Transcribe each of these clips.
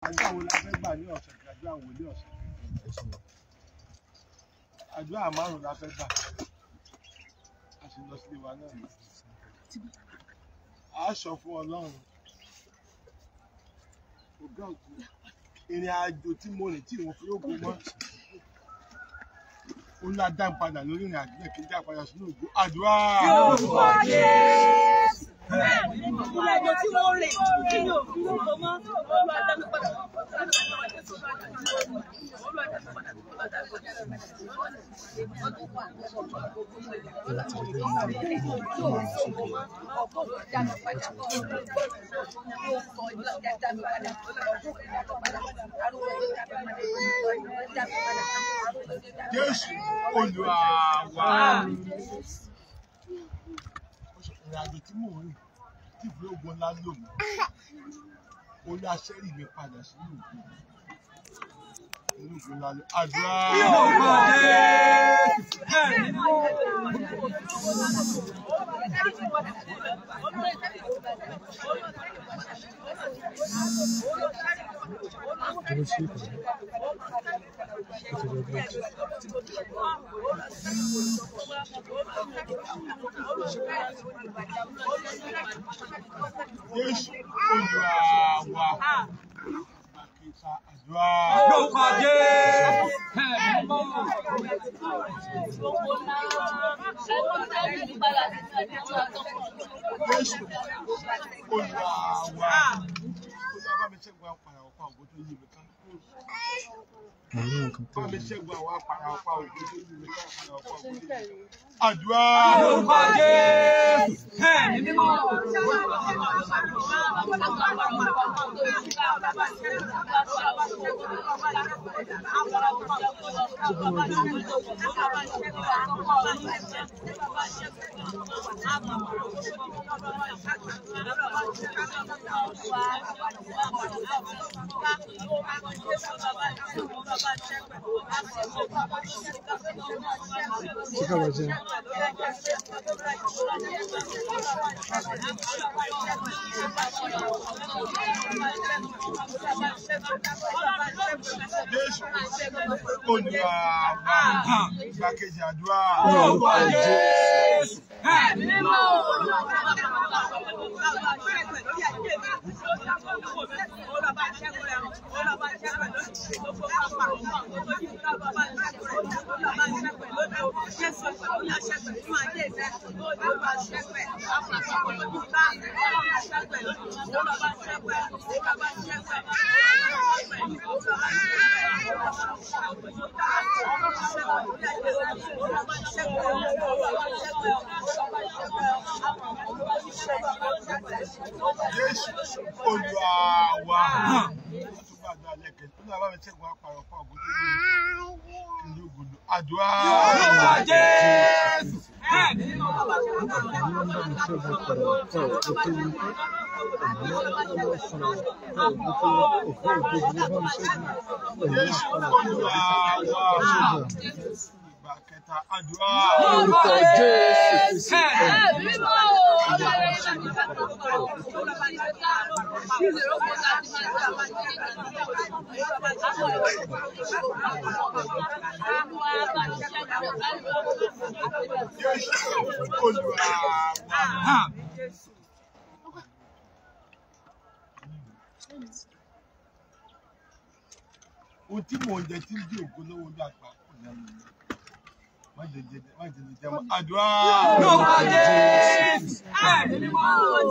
Àdúrà wo la fẹ́ gbà ní ọ̀sẹ̀ kí àdúrà wo ní ọ̀sẹ̀ kí? Àdúrà márùn-ún la fẹ́ gbà. A sì lọ sílé wa náà ni. A sọ fún Ọlọ́run. Ọ̀gá òkú. Ìrìn àjò tí mo rìn tí ìwọ̀n fi yóò gbó mọ́. Ó ńlá dá ń padà lórí ìrìn àjò kí n dá padà sínú ògbó. Àdúrà. Ìrìnàjò tí wọ́n rìn kí yóò fi yóò mọ́ Olúwa dá mi padà. Jésù Olúwa wa. Ìrìnàjò tí mò ń rìn tí ìfúró ogun ńlá lò mí. Olú aṣẹ́rì mi padà sínú òkú. Inú òkú ńlá lò. Àdúrà. Jésù Olúwa wa. Àdúrà. Lórúkọ Jésù. Jésù Olúwa wa. Olúwa bá mi ṣẹ́gun apàrà ọ̀pá ògbó tó yí mi ká. Bá mi ṣẹ́gun àwọn apàrà ọ̀pá ògbó tó yí mi ká. Àdúrà. Lórúkọ Jésù. Ẹ̀mí mímọ́. Jésù Olúwa wa. Ìgbàkejì àdúrà. Lórúkọ Jésù. Ẹ̀mí mímọ́. Jésù Olúwa wa. Àdúrà. Lórúkọ Jésù. Ẹ̀mí mímọ́. Jésù Olúwa wa. Ìgbà kẹta àdúrà. Lórúkọ Jésù. Ẹ̀mí mímọ́. Jésù Olúwa wa. Ohun tí mò ń jẹ tí ń di ògo lọ́wọ́ ní àgbà kò lẹ́nu mi. Má jẹ mọ́. Àdúrà. Lórúkọ Jésù. Ẹ̀mí mímọ́.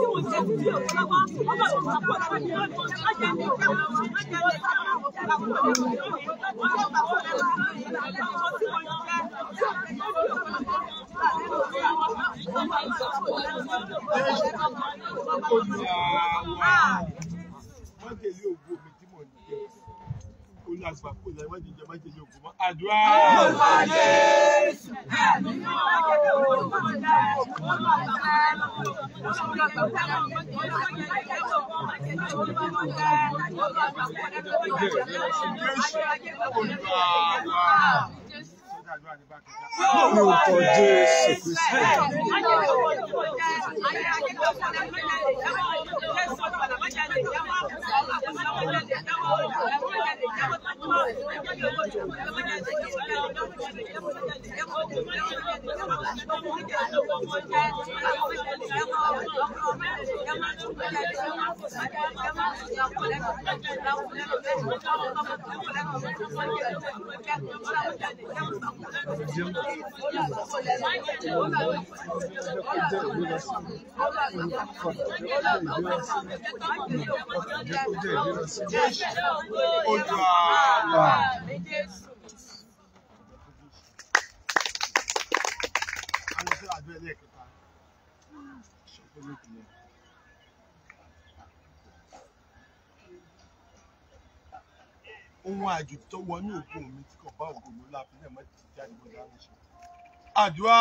Àdúrà. Lórúkọ Jésù Kristi. ohun àjò tó wọnú òkú mi tí kò bá òkú mi láàfin náà mọ́ ti jáde bó dáná ṣe. Àdúrà.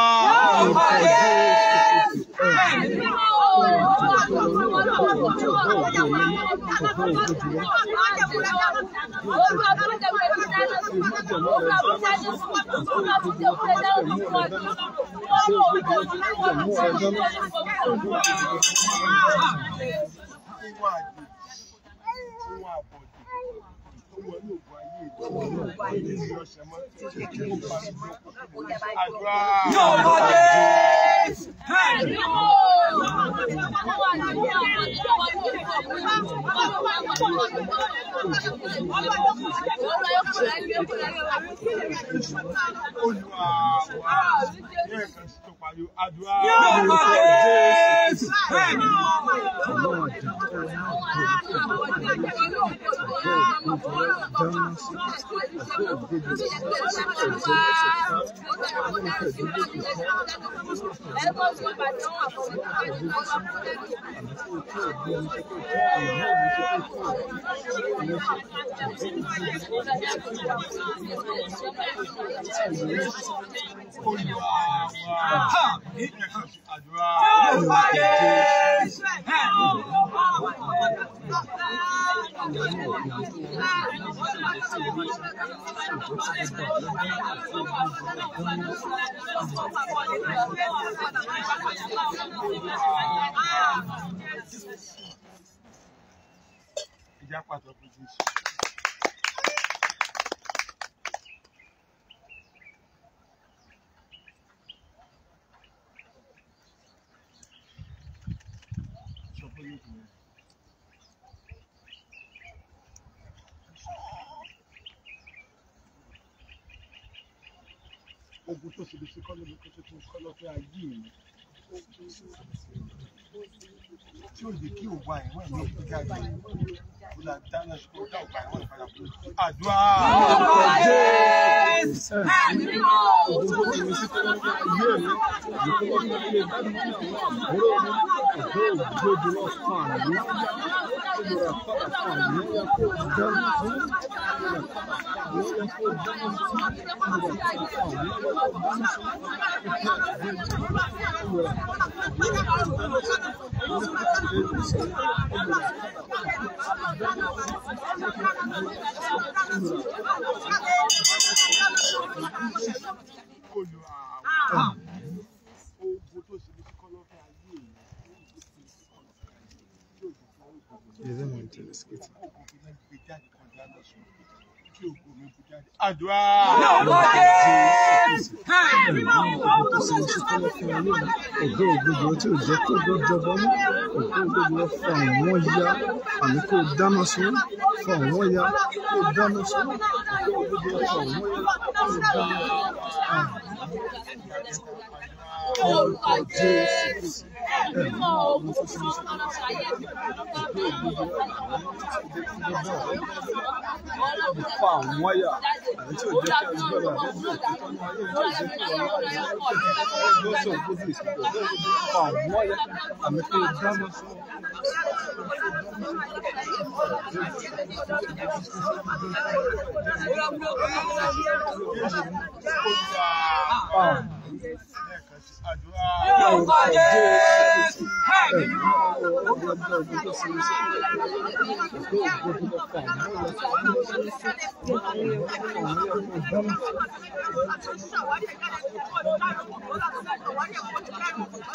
Ogun tó ṣe lè ṣe kọ́ lóbi kótó tó kọ́ lọ́fẹ́ ayé mi tí ó lè kí òwà ẹ̀wọ̀n ní òkú jáde ìgbòlá dáná ṣùgbọ́n dá òwà ẹ̀wọ̀n ìpadà fún àdúrà. Àdúrà. Ògo ògbógbò tí ò jẹ́ kó gbọ́jọba mú, ògo ògbógbò fa àwọn ya, àmì kó dáná sun, fa àwọn ya, kó dáná sun, ògo ògbógbò fa àwọn ya, kó dáná sun. Orúkọ Jésù. Fa àwọn ya, àmì tí ò jẹ́ kí agbára rẹ̀ bí òkúta ní ayé ìjọ ìṣẹ́kù wà láàyè lọ́sọ̀ ògbógbò ìṣẹ́kù fa àwọn ya, àmì kó dáná sun. Orúkọ Jésù.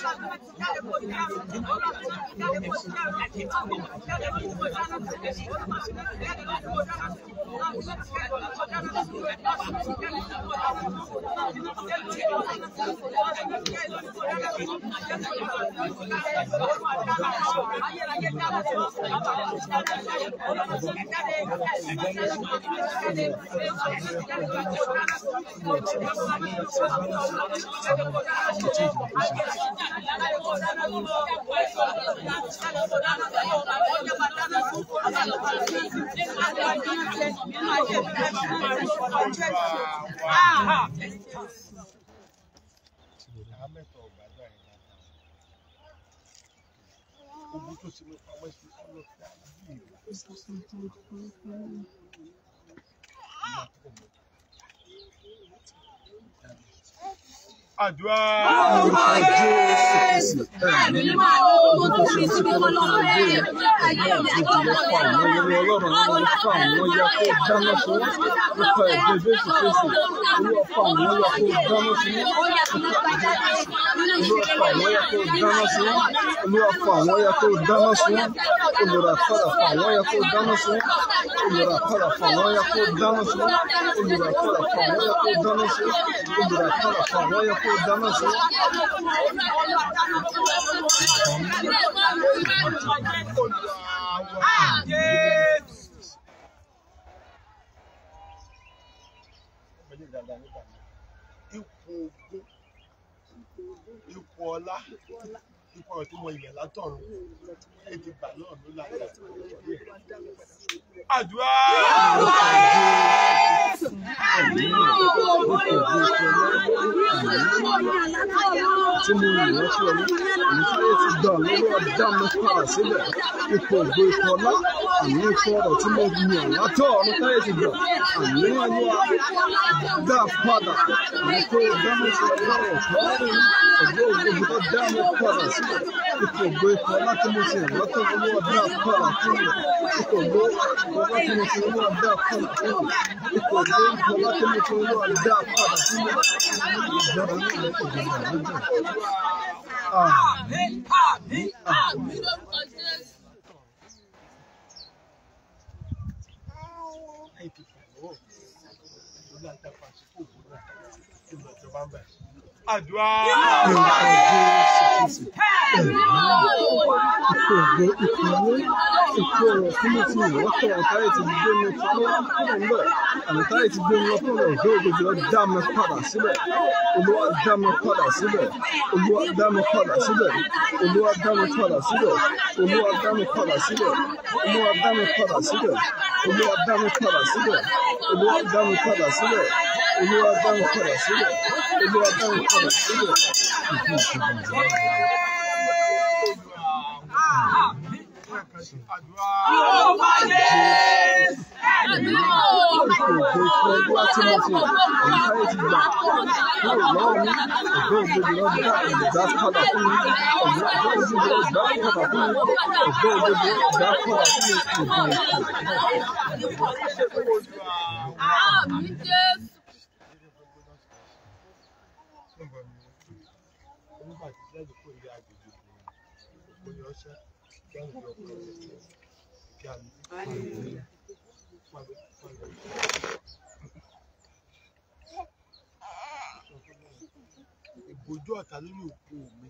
Àdúrà. Ipò ọlá, ipò ọ̀rọ̀ tí mo yẹ̀ látọ̀run, ẹ ti gbà náà ló láyé. Àdúrà. Tí mo yìn wọ́n fún ọ ní àyíkáyé ti gbà lọ́wọ́ ọ̀dá mi padà síbẹ̀. Ipò ògbó ipò ọlá, àmì ipò ọ̀rọ̀ tí mo yìn látọ̀ àyíkáyé ti gbà. Àmì wáyé wa dá padà. Àmì tó dá mi sí ọlọ́rọ̀ ọ̀pọ̀lọpọ̀ ògbó ògbó tó dá mi padà síbẹ̀. Ipò ògbó ipò ọlá tí mo ti yìn látọ̀ olúwa dá padà fún mi. Ipò ògbó ọlá tí mo ti olúwa dá padà fún mi. Ipò ògbó ipò ọlá tí mo ti olúwa dá padà fún mi. Ìjọba ní ìlú ìjọba lọ́jọ́. Àmín, àmín, àmín lórúkọ Jésù. Àdúrà. Ìbòjú ọ̀tá lórí òkú mi.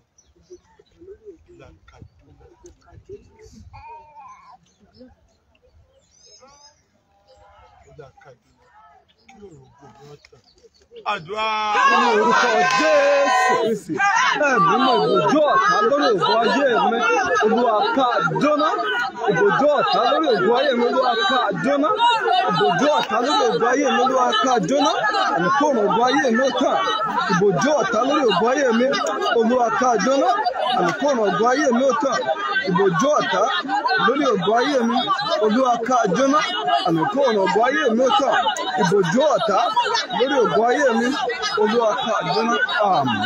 Àdúrà. Ní orúkọ Jésù Kristi, ẹ̀mí mọ̀ ìbòjú ọ̀tá lórí ògùn ayé mi, Olúwa ká jóná. Ìbòjú ọ̀tá lórí ògùn ayé mi, Olúwa ká jóná. Ìbòjú ọ̀tá lórí ògùn ayé mi, Olúwa ká jóná. Àmìkóòrùn ògùn ayé mi ó tàn. Ìbòjú ọ̀tá lórí ògùn ayé mi, Olúwa ká jóná. Àmìkóòrùn ògùn ayé mi ó tàn. Ìbòjú ọ̀tá lórí ògùn ayé mi, Olúwa ká jóná. Àmìkóòrùn ògùn ayé mi ó tàn. Ìbòjú ọ̀tá lórí ògùn ayé mi, Olúwa ká jóná. Àmín.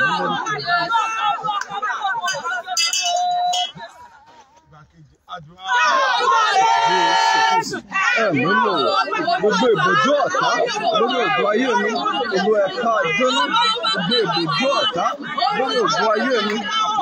Ẹ̀mí lò gbogbo ìbòjú ọ̀tá lórí ògùn ayé mi, Olúwa ká jóná. Gbogbo ìbòjú ọ̀tá lórí ògùn ayé mi,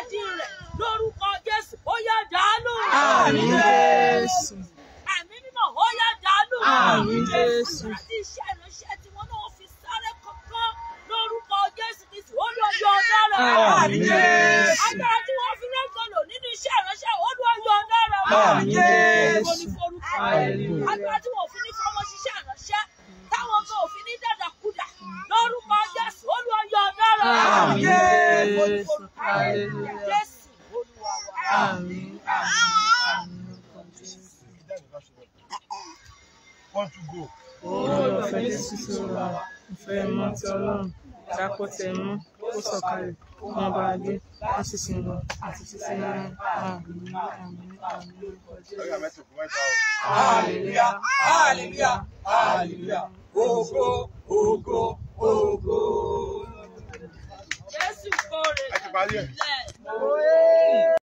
Jésù. Àti iṣẹ́ ìránṣẹ́ tí wọ́n náà fi sáré kankan lórúkọ Jésù Kristi. Olúwa dára. Agbára tí wọ́n fi rẹ́gọ̀lò nínú iṣẹ́ ìránṣẹ́ Olúwa dára. Agbára tí wọ́n fi ní fọmọ ṣiṣẹ́ ìránṣẹ́ táwọn kan ò fi ní dàdàkúdà lórúkọ Jésù. Olúwa dára. Jésù Olúwa wa. Want to go? Olùfẹ́ Jésù sí wa, ìfẹ́ mọ́ ti Ọlọ́run, dápọ̀ tẹ̀ mọ́, ó sọ̀kalẹ̀, wọn bá a gbé, wọ́n sì sin lọ, àti títí náà. Hallelujah, hallelujah, hallelujah. Ògo, ògo, ògo. Jésù kórè. Ẹ ti parí ẹ̀.